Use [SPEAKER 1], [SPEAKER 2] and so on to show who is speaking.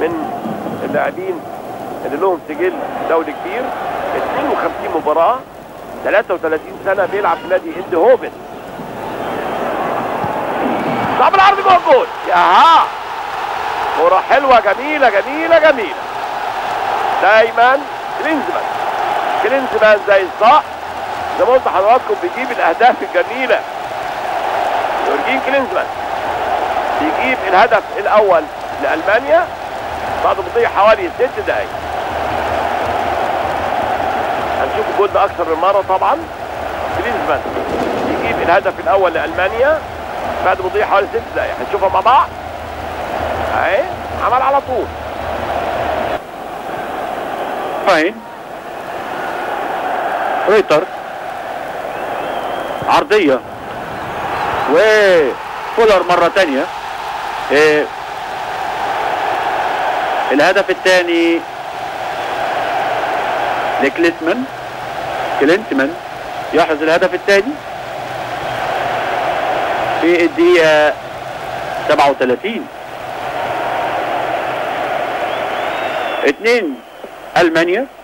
[SPEAKER 1] من اللاعبين اللي لهم سجل دولي كبير، 52 مباراة، 33 سنة بيلعب في نادي اندهوفن. صعب العرض جوه الجول، ياها كرة حلوة جميلة جميلة جميلة. دايما كلينزمان زي الصقر، زي ما قلت لحضراتكم بيجيب الاهداف الجميلة. يورجين كلينزمان بيجيب الهدف الاول لألمانيا بعد مضي حوالي 6 دقايق. هنشوف الجول ده اكثر من مرة طبعا. كلينزمان بيجيب الهدف الاول لألمانيا بعد مضي حوالي 6 دقايق. هنشوفها مع بعض اهي، عمل على طول.
[SPEAKER 2] فاين رويتر عرضية وفولر مرة تانية. الهدف الثاني كلينتمان يحرز الهدف الثاني في الدقيقة 37. 2 ألمانيا